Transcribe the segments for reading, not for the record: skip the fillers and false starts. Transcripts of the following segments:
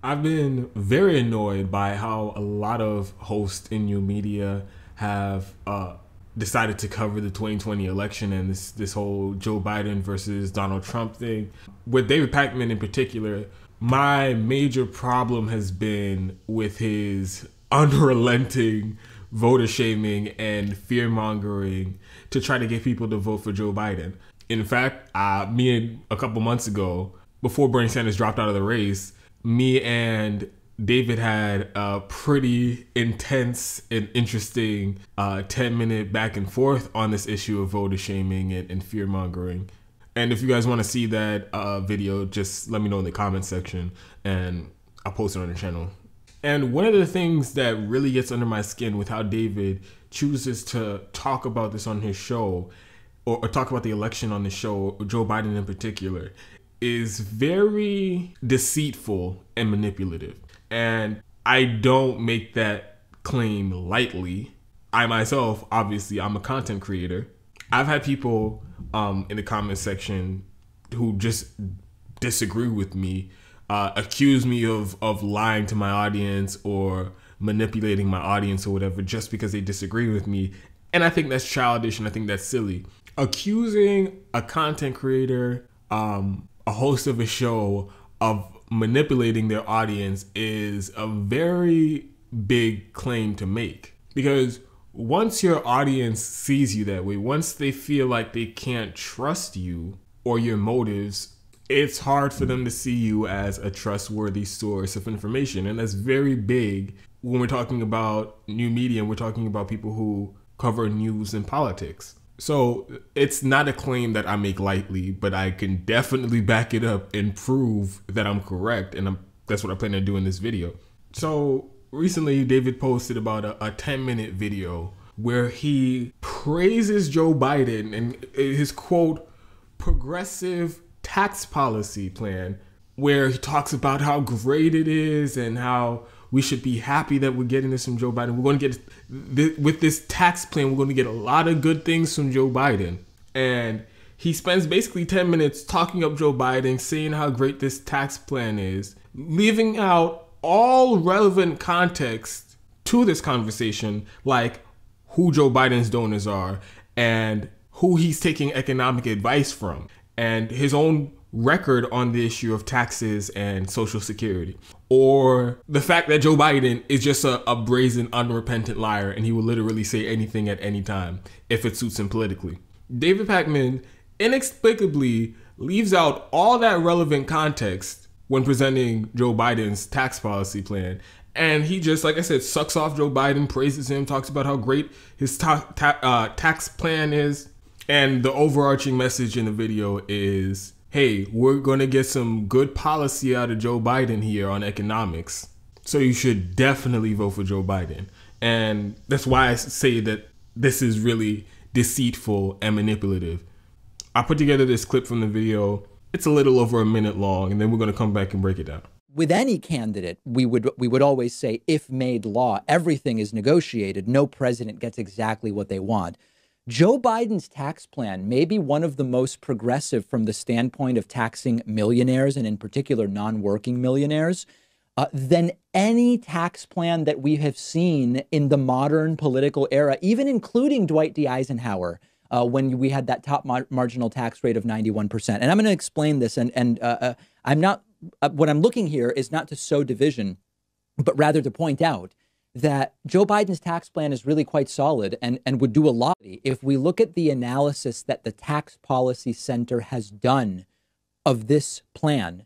I've been very annoyed by how a lot of hosts in new media have decided to cover the 2020 election and this whole Joe Biden versus Donald Trump thing. With David Pakman in particular, my major problem has been with his unrelenting voter shaming and fear mongering to try to get people to vote for Joe Biden. In fact, me and a couple months ago, before Bernie Sanders dropped out of the race, me and David had a pretty intense and interesting 10-minute back and forth on this issue of voter shaming and fear mongering. And if you guys want to see that video, just let me know in the comment section and I'll post it on the channel. And one of the things that really gets under my skin with how David chooses to talk about this on his show, or talk about the election on the show, Joe Biden in particular, is very deceitful and manipulative. And I don't make that claim lightly. I myself, obviously, I'm a content creator. I've had people in the comment section who just disagree with me, accuse me of lying to my audience or manipulating my audience or whatever just because they disagree with me. And I think that's childish and I think that's silly. Accusing a content creator, a host of a show, of manipulating their audience is a very big claim to make. Because once your audience sees you that way, once they feel like they can't trust you or your motives, it's hard for them to see you as a trustworthy source of information. And that's very big when we're talking about new media and we're talking about people who cover news and politics. So it's not a claim that I make lightly, but I can definitely back it up and prove that I'm correct. And that's what I plan to do in this video. So recently, David posted about a 10-minute video where he praises Joe Biden and his quote, progressive tax policy plan, where he talks about how great it is and how we should be happy that we're getting this from Joe Biden. We're going to get, with this tax plan, we're going to get a lot of good things from Joe Biden. And he spends basically 10 minutes talking up Joe Biden, saying how great this tax plan is, leaving out all relevant context to this conversation, like who Joe Biden's donors are and who he's taking economic advice from, and his own record on the issue of taxes and Social Security, or the fact that Joe Biden is just a brazen, unrepentant liar and he will literally say anything at any time if it suits him politically. David Pakman inexplicably leaves out all that relevant context when presenting Joe Biden's tax policy plan. And he just, like I said, sucks off Joe Biden, praises him, talks about how great his tax plan is. And the overarching message in the video is, hey, we're going to get some good policy out of Joe Biden here on economics. So you should definitely vote for Joe Biden. And that's why I say that this is really deceitful and manipulative. I put together this clip from the video. It's a little over a minute long, and then we're going to come back and break it down. With any candidate, we would always say, if made law, everything is negotiated. No president gets exactly what they want. Joe Biden's tax plan may be one of the most progressive from the standpoint of taxing millionaires, and in particular non-working millionaires, than any tax plan that we have seen in the modern political era, even including Dwight D. Eisenhower, when we had that top marginal tax rate of 91%. And I'm going to explain this, and I'm not, what I'm looking here is not to sow division, but rather to point out that Joe Biden's tax plan is really quite solid and would do a lot. If we look at the analysis that the Tax Policy Center has done of this plan,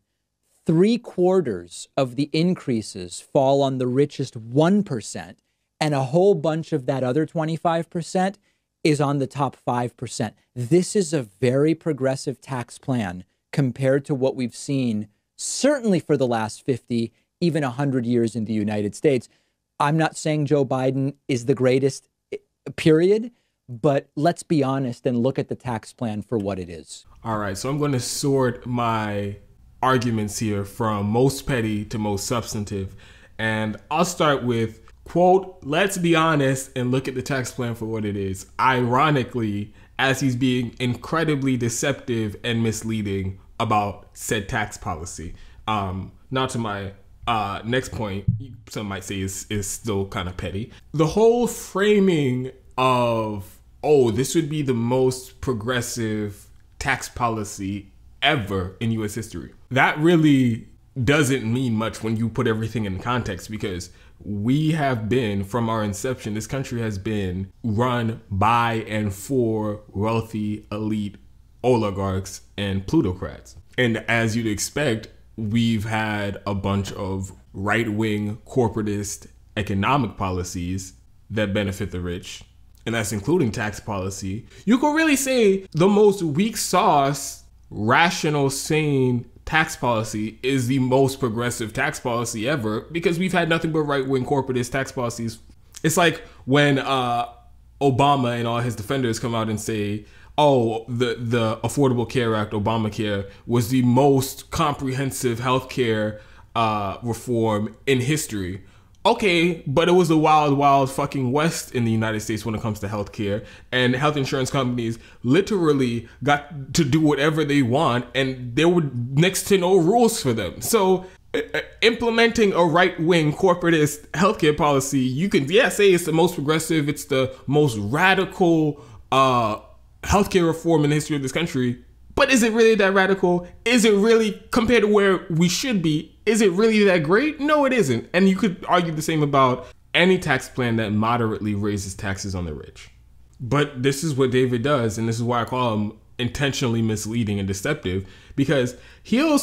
3/4 of the increases fall on the richest 1%, and a whole bunch of that other 25% is on the top 5%. This is a very progressive tax plan compared to what we've seen, certainly for the last 50, even 100 years in the United States. I'm not saying Joe Biden is the greatest, period, but let's be honest and look at the tax plan for what it is. All right, so I'm going to sort my arguments here from most petty to most substantive. And I'll start with, quote, let's be honest and look at the tax plan for what it is. Ironically, as he's being incredibly deceptive and misleading about said tax policy. Not to my Next point, some might say is still kind of petty. The whole framing of, oh, this would be the most progressive tax policy ever in U.S. history. That really doesn't mean much when you put everything in context, because we have been, from our inception, this country has been run by and for wealthy elite oligarchs and plutocrats. And as you'd expect, we've had a bunch of right-wing corporatist economic policies that benefit the rich, and that's including tax policy. You could really say the most weak sauce, rational, sane tax policy is the most progressive tax policy ever, because we've had nothing but right-wing corporatist tax policies. It's like when Obama and all his defenders come out and say, oh, the Affordable Care Act, Obamacare, was the most comprehensive healthcare reform in history. Okay, but it was the wild, wild fucking West in the United States when it comes to healthcare, and health insurance companies literally got to do whatever they want, and there were next to no rules for them. So implementing a right-wing corporatist healthcare policy, you can say it's the most progressive, it's the most radical healthcare reform in the history of this country. But is it really that radical? Is it really, compared to where we should be, is it really that great? No, it isn't. And you could argue the same about any tax plan that moderately raises taxes on the rich. But this is what David does, and this is why I call him intentionally misleading and deceptive, because he'll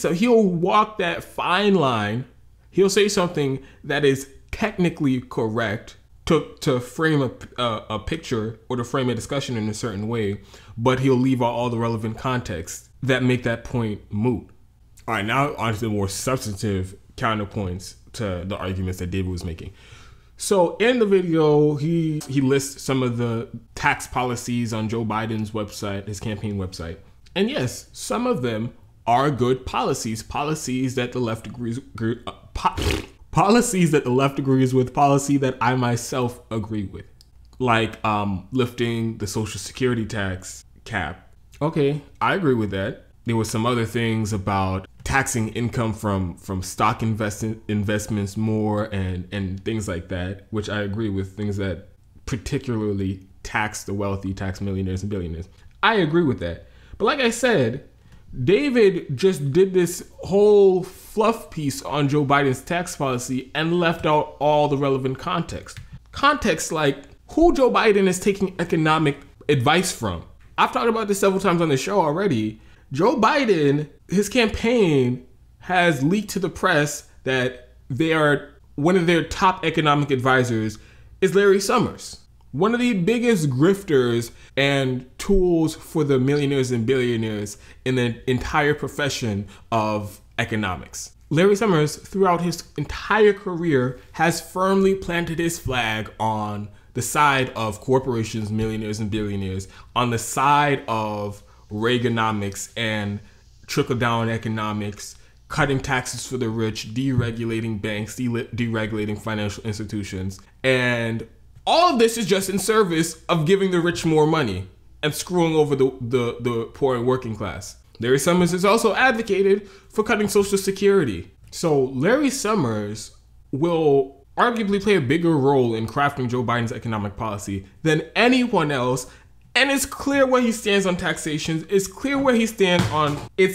walk that fine line. He'll say something that is technically correct to frame a picture or to frame a discussion in a certain way, but he'll leave out all the relevant context that make that point moot. All right, now on to the more substantive counterpoints to the arguments that David was making. So in the video, he lists some of the tax policies on Joe Biden's website, his campaign website. And yes, some of them are good policies that the left agrees policies that the left agrees with, policy that I myself agree with, like lifting the Social Security tax cap. Okay, I agree with that. There were some other things about taxing income from stock investments more and things like that, which I agree with, things that particularly tax the wealthy, tax millionaires and billionaires. I agree with that. But like I said, David just did this whole fluff piece on Joe Biden's tax policy and left out all the relevant context. Context like who Joe Biden is taking economic advice from. I've talked about this several times on the show already. Joe Biden, his campaign has leaked to the press that one of their top economic advisors is Larry Summers, one of the biggest grifters and tools for the millionaires and billionaires in the entire profession of economics. Larry Summers, throughout his entire career, has firmly planted his flag on the side of corporations, millionaires and billionaires, on the side of Reaganomics and trickle-down economics, cutting taxes for the rich, deregulating banks, deregulating financial institutions. And all of this is just in service of giving the rich more money and screwing over the poor and working class. Larry Summers has also advocated for cutting Social Security. So Larry Summers will arguably play a bigger role in crafting Joe Biden's economic policy than anyone else. And it's clear where he stands on taxation. It's clear where he stands on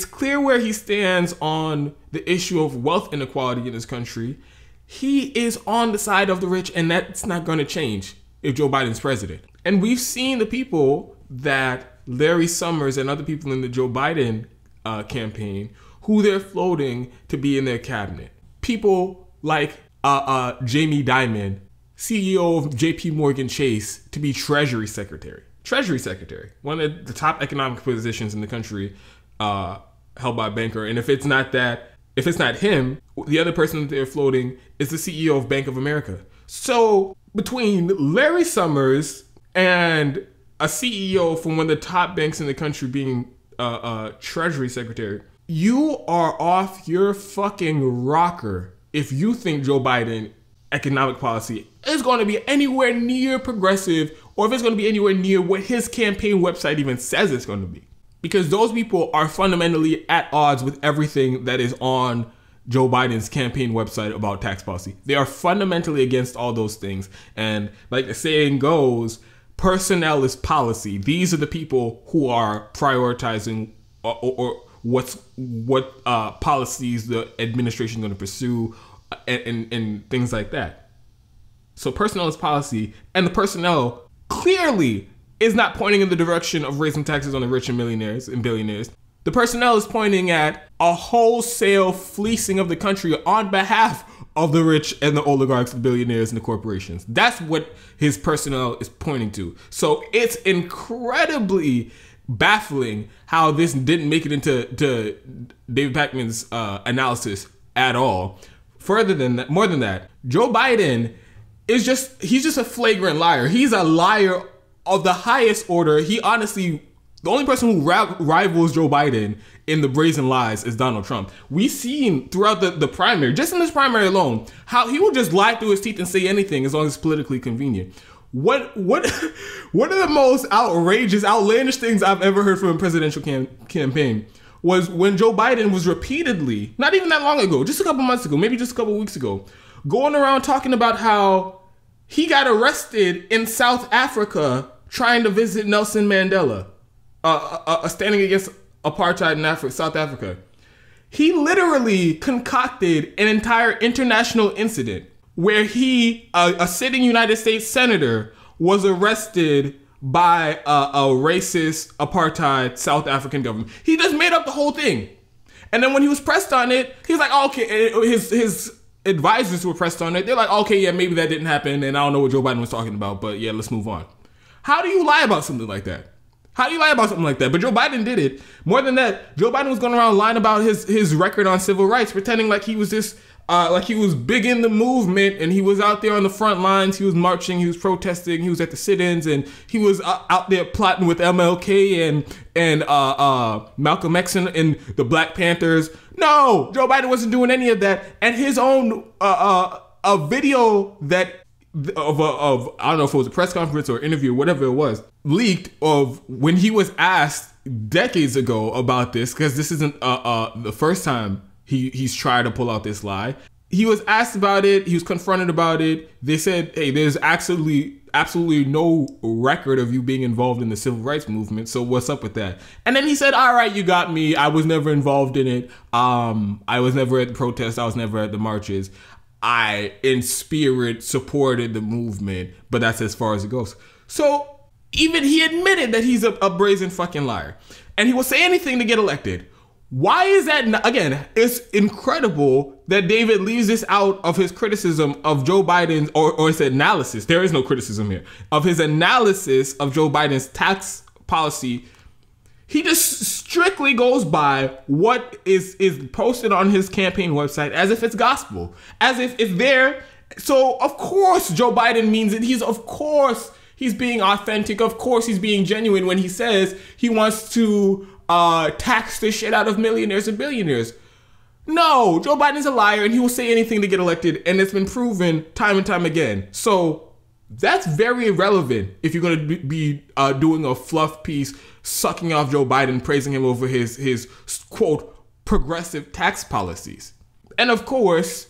the issue of wealth inequality in this country. He is on the side of the rich, and that's not going to change if Joe Biden's president. And we've seen the people that Larry Summers and other people in the Joe Biden campaign, who they're floating to be in their cabinet. People like Jamie Dimon, CEO of JP Morgan Chase, to be Treasury Secretary. Treasury Secretary, one of the top economic positions in the country, held by a banker. And if it's not him, the other person that they're floating is the CEO of Bank of America. So between Larry Summers and a CEO from one of the top banks in the country being a Treasury Secretary, you are off your fucking rocker if you think Joe Biden economic policy is going to be anywhere near progressive, or if it's going to be anywhere near what his campaign website even says it's going to be. Because those people are fundamentally at odds with everything that is on Joe Biden's campaign website about tax policy. They are fundamentally against all those things. And like the saying goes, personnel is policy. These are the people who are prioritizing or what policies the administration is going to pursue and things like that. So personnel is policy, and the personnel clearly is not pointing in the direction of raising taxes on the rich and millionaires and billionaires. The personnel is pointing at a wholesale fleecing of the country on behalf of the rich and the oligarchs, the billionaires, and the corporations. That's what his personnel is pointing to. So it's incredibly baffling how this didn't make it into David Pakman's analysis at all. Further than that, more than that, Joe Biden he's just a flagrant liar. He's a liar of the highest order. He honestly, the only person who rivals Joe Biden in the brazen lies is Donald Trump. We've seen throughout the primary, just in this primary alone, how he will just lie through his teeth and say anything as long as it's politically convenient. One of the most outrageous, outlandish things I've ever heard from a presidential campaign was when Joe Biden was repeatedly, not even that long ago, just a couple months ago, maybe just a couple weeks ago, going around talking about how he got arrested in South Africa trying to visit Nelson Mandela, standing against apartheid in South Africa. He literally concocted an entire international incident where a sitting United States senator, was arrested by a racist apartheid South African government. He just made up the whole thing. And then when he was pressed on it, he was like, oh, okay, his advisors were pressed on it. They're like, okay, yeah, maybe that didn't happen, and I don't know what Joe Biden was talking about, but yeah, let's move on. How do you lie about something like that? How do you lie about something like that? But Joe Biden did it. More than that, Joe Biden was going around lying about his record on civil rights, pretending like he was this, like he was big in the movement, and he was out there on the front lines. He was marching, he was protesting, he was at the sit-ins, and he was out there plotting with MLK and Malcolm X and the Black Panthers. No, Joe Biden wasn't doing any of that. And his own a video that of I don't know if it was a press conference or interview, whatever it was, leaked of when he was asked decades ago about this, because this isn't the first time he's tried to pull out this lie. He was asked about it. He was confronted about it. They said, hey, there's absolutely no record of you being involved in the civil rights movement. So what's up with that? And then he said, all right, you got me. I was never involved in it. I was never at the protests. I was never at the marches. I, in spirit, supported the movement, but that's as far as it goes. So even he admitted that he's a brazen fucking liar, and he will say anything to get elected. Why is that? Again, it's incredible that David leaves this out of his criticism of Joe Biden's, or his analysis. There is no criticism here of his analysis of Joe Biden's tax policy. He just strictly goes by what is posted on his campaign website as if it's gospel, as if it's there. So of course Joe Biden means it. He's being authentic. Of course he's being genuine when he says he wants to tax the shit out of millionaires and billionaires. No, Joe Biden's a liar, and he will say anything to get elected, and it's been proven time and time again. So that's very irrelevant if you're going to be doing a fluff piece, sucking off Joe Biden, praising him over his quote progressive tax policies. And of course,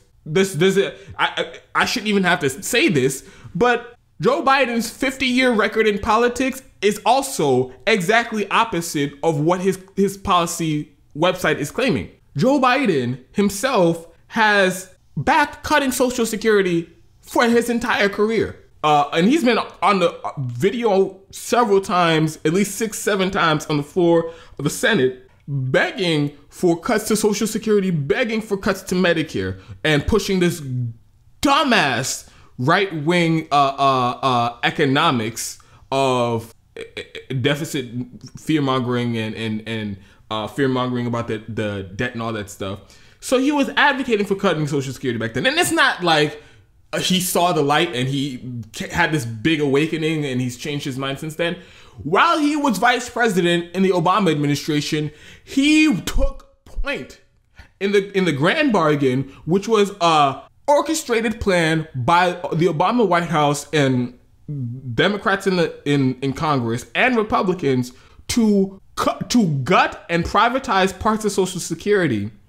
I shouldn't even have to say this, but Joe Biden's 50-year record in politics is also exactly opposite of what his policy website is claiming. Joe Biden himself has backed cutting Social Security for his entire career. And he's been on the video several times, at least 6-7 times on the floor of the Senate, begging for cuts to Social Security, begging for cuts to Medicare, and pushing this dumbass right-wing economics of deficit fear-mongering and fear-mongering about the debt and all that stuff. So he was advocating for cutting Social Security back then. And it's not like he saw the light and he had this big awakening and he's changed his mind since then. While he was vice president in the Obama administration, he took point in the grand bargain, which was a orchestrated plan by the Obama White House and Democrats in Congress and Republicans to gut and privatize parts of Social Security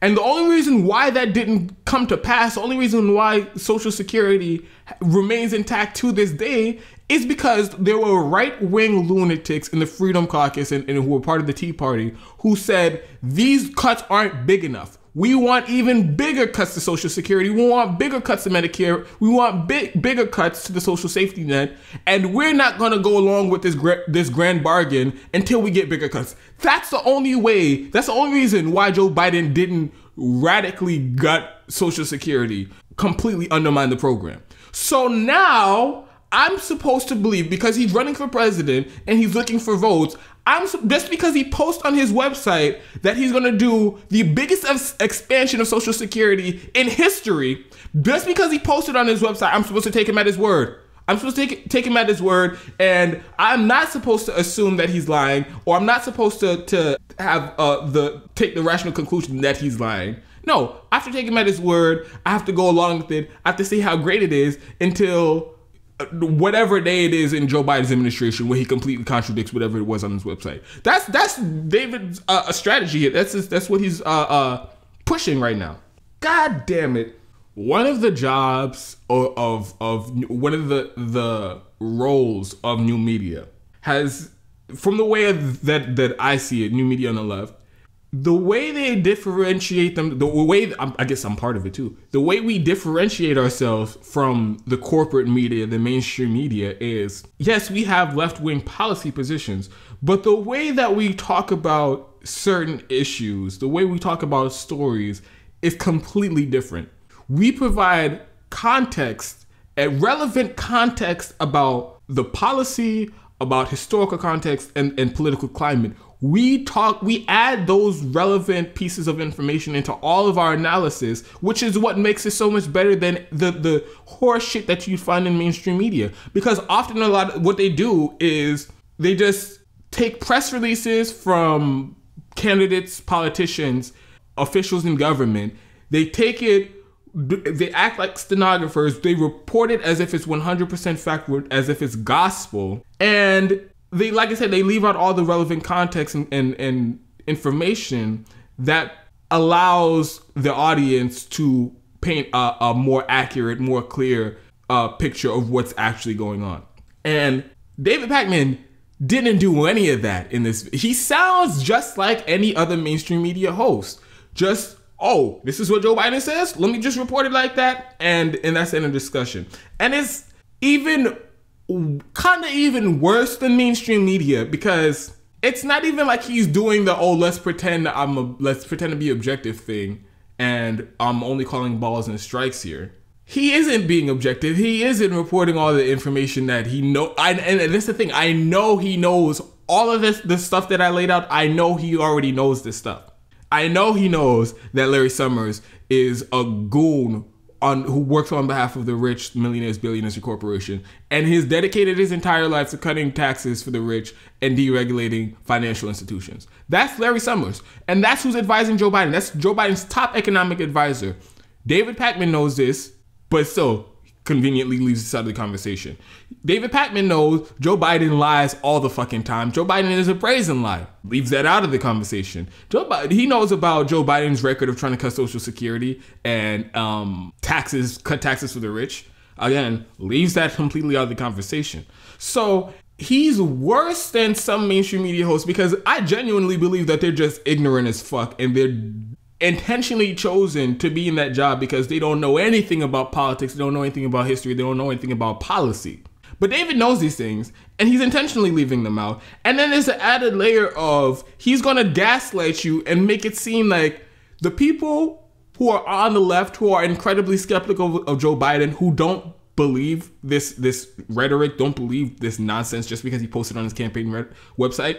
And the only reason why that didn't come to pass, the only reason why Social Security remains intact to this day, is because there were right-wing lunatics in the Freedom Caucus and who were part of the Tea Party who said, these cuts aren't big enough. We want even bigger cuts to Social Security. We want bigger cuts to Medicare. We want bigger cuts to the social safety net. And we're not going to go along with this grand bargain until we get bigger cuts. That's the only way. That's the only reason why Joe Biden didn't radically gut Social Security, completely undermine the program. So now I'm supposed to believe, because he's running for president and he's looking for votes, just because he posts on his website that he's going to do the biggest expansion of Social Security in history, just because he posted on his website, I'm supposed to take him at his word. I'm supposed to take him at his word, and I'm not supposed to assume that he's lying, or I'm not supposed to have take the rational conclusion that he's lying. No, I have to take him at his word. I have to go along with it. I have to see how great it is until whatever day it is in Joe Biden's administration where he completely contradicts whatever it was on his website. That's David's strategy here. That's what he's pushing right now. God damn it. One of the jobs of one of the roles of new media has, from the way that I see it, new media on the left, the way they differentiate them, the way, I guess I'm part of it too, the way we differentiate ourselves from the corporate media, the mainstream media is, yes, we have left-wing policy positions, but the way that we talk about certain issues, the way we talk about stories is completely different. We provide context, a relevant context about the policy, about historical context and political climate. We add those relevant pieces of information into all of our analysis, which is what makes it so much better than the horse shit that you find in mainstream media. Because often what they do is they just take press releases from candidates, politicians, officials in government. They take it, they act like stenographers. They report it as if it's 100% fact, as if it's gospel. And they, like I said, they leave out all the relevant context and information that allows the audience to paint a more accurate, more clear picture of what's actually going on. And David Pakman didn't do any of that in this. He sounds just like any other mainstream media host. Just, oh, this is what Joe Biden says? Let me just report it like that. And that's the end of discussion. And it's even kind of even worse than mainstream media, because it's not even like he's doing the, oh, let's pretend to be objective thing and I'm only calling balls and strikes here. He isn't being objective. He isn't reporting all the information that he know. And that's the thing. I know he knows all of the stuff that I laid out. I know he already knows this stuff. I know he knows that Larry Summers is a goon who works on behalf of the rich, millionaires, billionaires, and corporation, and he's dedicated his entire life to cutting taxes for the rich and deregulating financial institutions. That's Larry Summers, and that's who's advising Joe Biden. That's Joe Biden's top economic advisor. David Pakman knows this, but still conveniently leaves this out of the conversation. David Pakman knows Joe Biden lies all the fucking time. Joe Biden is a brazen lie. Leaves that out of the conversation. He knows about Joe Biden's record of trying to cut Social Security and cut taxes for the rich. Again, leaves that completely out of the conversation. So he's worse than some mainstream media hosts, because I genuinely believe that they're just ignorant as fuck and they're intentionally chosen to be in that job because they don't know anything about politics, they don't know anything about history, they don't know anything about policy. But David knows these things, and he's intentionally leaving them out. And then there's an added layer of he's going to gaslight you and make it seem like the people who are on the left, who are incredibly skeptical of Joe Biden, who don't believe this rhetoric, don't believe this nonsense just because he posted on his campaign website.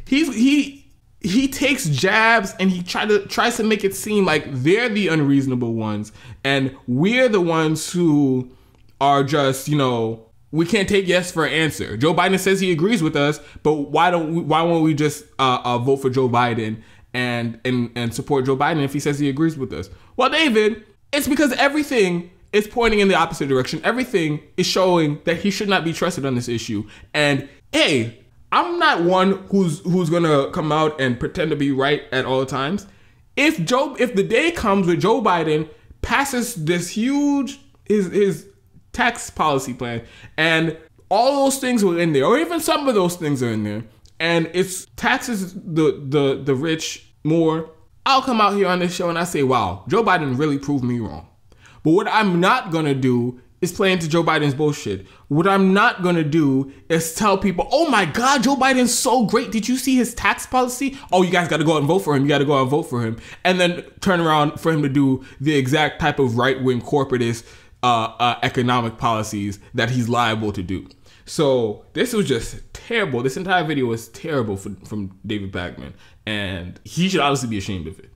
He takes jabs and he tries to make it seem like they're the unreasonable ones and we're the ones who are just, we can't take yes for an answer. Joe Biden says he agrees with us, but why won't we just vote for Joe Biden and support Joe Biden if he says he agrees with us? Well, David, it's because everything is pointing in the opposite direction. Everything is showing that he should not be trusted on this issue. And hey, I'm not one who's gonna come out and pretend to be right at all times. if the day comes where Joe Biden passes this huge his tax policy plan and all those things were in there, or even some of those things are in there, and it's taxes the rich more, I'll come out here on this show and I say, wow, Joe Biden really proved me wrong. But what I'm not gonna do is play into Joe Biden's bullshit. What I'm not gonna do is tell people, oh my God, Joe Biden's so great. Did you see his tax policy? Oh, you guys gotta go out and vote for him. You gotta go out and vote for him. And then turn around for him to do the exact type of right-wing corporatist economic policies that he's liable to do. So this was just terrible. This entire video was terrible from David Pakman, and he should obviously be ashamed of it.